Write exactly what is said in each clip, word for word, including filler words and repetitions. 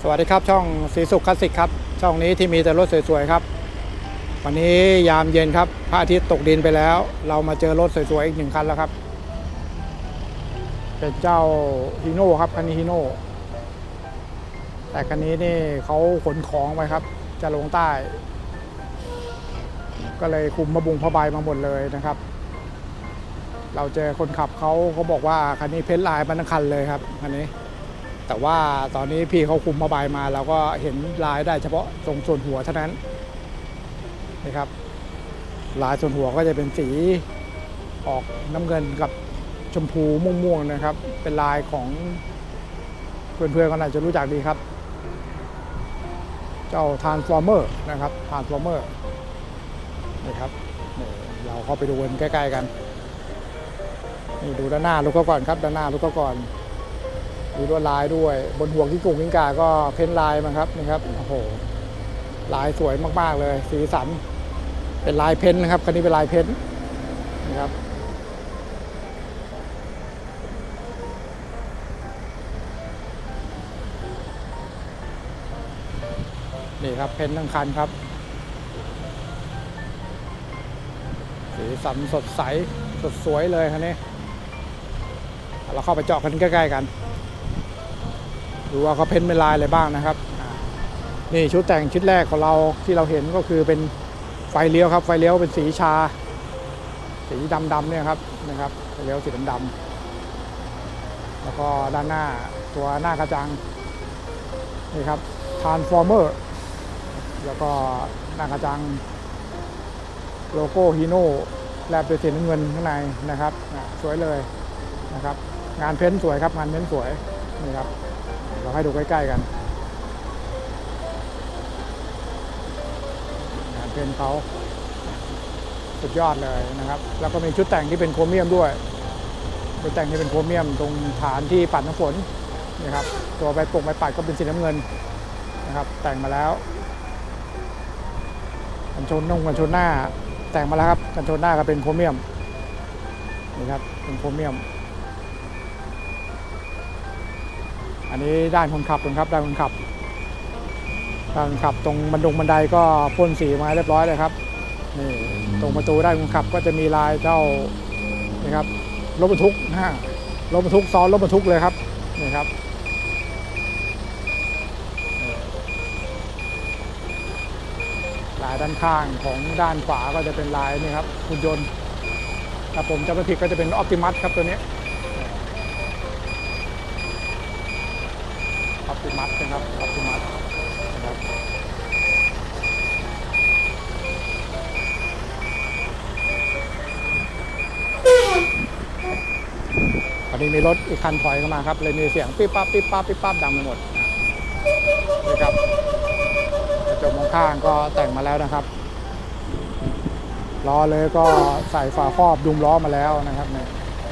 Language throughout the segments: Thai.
สวัสดีครับช่องสีสุขคลาสสิกครับช่องนี้ที่มีแต่รถสวยๆครับวันนี้ยามเย็นครับพระอาทิตย์ตกดินไปแล้วเรามาเจอรถสวยๆอีกหนึ่งคันแล้วครับเป็นเจ้าฮีโน่ครับคันนี้ฮีโน่แต่คันนี้นี่เขาขนของไปครับจะลงใต้ก็เลยคุมมาบุงผ้าใบมาหมดเลยนะครับเราเจอคนขับเขาเขาบอกว่าคันนี้เพ้นท์ลายมันทั้งคันเลยครับคันนี้แต่ว่าตอนนี้พี่เขาคุมผ้าใบมาเราก็เห็นลายได้เฉพาะตรงส่วนหัวเท่านั้นนะครับลายส่วนหัวก็จะเป็นสีออกน้ำเงินกับชมพูม่วงๆนะครับเป็นลายของเพื่อนๆก็น่าจะรู้จักดีครับเจ้า Transformer นะครับ Transformer นี่ครับเราเข้าไปดูกันใกล้ๆกันนี่ดูด้านหน้ารถก็ก่อนครับด้านหน้ารถก็ก่อนมีลวดลายด้วยบนห่วงที่กลุ่มกิ้งก่าก็เพ้นลายมาครับนี่ครับโอ้โหลายสวยมากๆเลยสีสันเป็นลายเพ้นนะครับคันนี้เป็นลายเพ้นนะครับนี่ครับเพ้นทั้งคันครับสีสันสดใสสดสวยเลยคันนี้เราเข้าไปเจาะกันใกล้ๆกันดูว่าเขาเพ้นเป็นลายอะไรบ้างนะครับนี่ชุดแต่งชุดแรกของเราที่เราเห็นก็คือเป็นไฟเลี้ยวครับไฟเลี้ยวเป็นสีชาสีดำๆเนี่ยครับนะครับไฟเลี้ยวสีดำๆแล้วก็ด้านหน้าตัวหน้ากระจังนี่ครับ Transformer แล้วก็หน้ากระจังโลโก้ฮีโน่แลบด้วยสีน้ำเงินข้างในนะครับสวยเลยนะครับงานเพ้นสวยครับงานเพ้นสวยนี่ครับเราให้ดูใกล้ๆกันงานเพ้นเขาสุดยอดเลยนะครับแล้วก็มีชุดแต่งที่เป็นโครเมียมด้วยชุดแต่งที่เป็นโครเมียมตรงฐานที่ปัดน้ำฝนนี่ครับตัวใบปกใบปัดก็เป็นสีน้ำเงินนะครับแต่งมาแล้วกันชนนุ่งกันชนหน้าแต่งมาแล้วครับกันชนหน้าก็เป็นโครเมียมนี่ครับเป็นโครเมียมอันนี้ด้านคนขับตรงครับด้านคนขับด้านคนขับตรงบันดงบันไดก็พ่นสีมาเรียบร้อยเลยครับนี่ตรงประตูด้านคนขับก็จะมีลายเจ้านี่ครับรถบรรทุกนะฮะรถบรรทุกซ้อนรถบรรทุกเลยครับนี่ครับลายด้านข้างของด้านขวาก็จะเป็นลายนี่ครับหุ่นยนต์ถ้าผมจำไม่ผิดก็จะเป็นออปติมัสครับตัวนี้ออปติมัสนะครับออปติมัสนะครับตอนนี้มีรถอีกคันถอยเข้ามาครับเลยมีเสียงปิ๊บปั๊บปิ๊บปั๊บปิ๊บปั๊บดังไปหมดนี่ครับกระจกมองข้างก็แต่งมาแล้วนะครับล้อเลยก็ใส่ฝาครอบดุมล้อมาแล้วนะครับนี่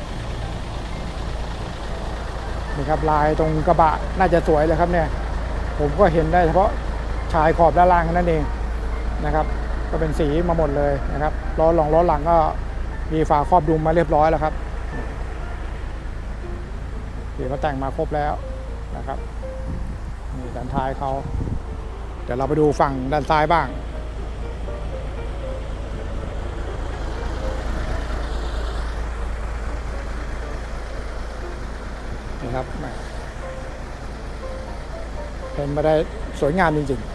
นี่ครับลายตรงกระบะน่าจะสวยเลยครับเนี่ยผมก็เห็นได้เฉพาะชายขอบด้านล่างนั่นเองนะครับก็เป็นสีมาหมดเลยนะครับล้อหลังล้อหลังก็มีฝาครอบดุมมาเรียบร้อยแล้วครับเดี๋ยวเขาแต่งมาครบแล้วนะครับนี่ด้านท้ายเขาเดี๋ยวเราไปดูฝั่งด้านซ้ายบ้างนี่ครับเป็นมาได้สวยงามจริง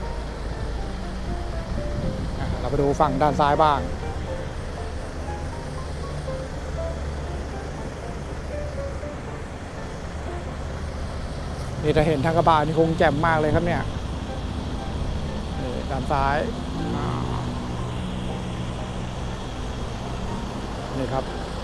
ๆเราไปดูฝั่งด้านซ้ายบ้างนี่ถ้าเห็นทางกระบะนี่คงแจ่มมากเลยครับเนี่ยนี่ด้านซ้ายนี่ครับ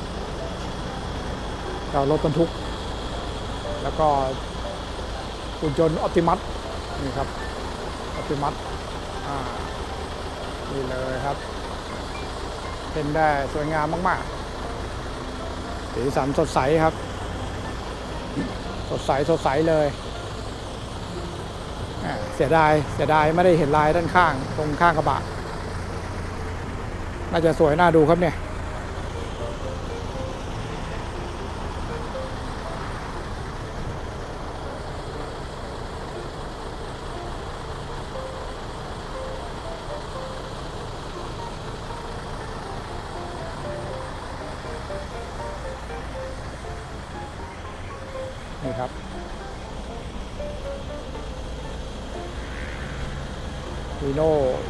เรารถบรรทุกแล้วก็หุ่นยนต์ออปติมัสนี่ครับออปติมัสอ่านี่เลยครับเป็นได้สวยงามมากๆสีสันสดใสครับสดใสสดใสเลยเสียดายเสียดายไม่ได้เห็นลายด้านข้างตรงข้างกระบะน่าจะสวยน่าดูครับเนี่ย นนี่ครับฮีโน่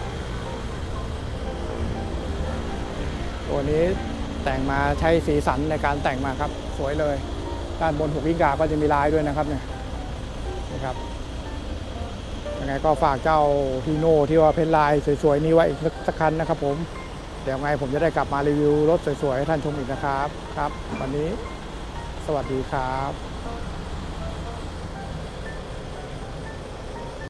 ตัวนี้แต่งมาใช้สีสันในการแต่งมาครับสวยเลยด้านบนหุกกิ้งกาก็จะมีลายด้วยนะครับเนี่ยนะครับยังไงก็ฝากเจ้าฮีโน่ที่ว่าเพ้นลายสวยๆนี้ไว้อีกสักคันนะครับผมเดี๋ยวไงผมจะได้กลับมารีวิวรถสวยๆให้ท่านชมอีกนะครับครับวันนี้สวัสดีครับ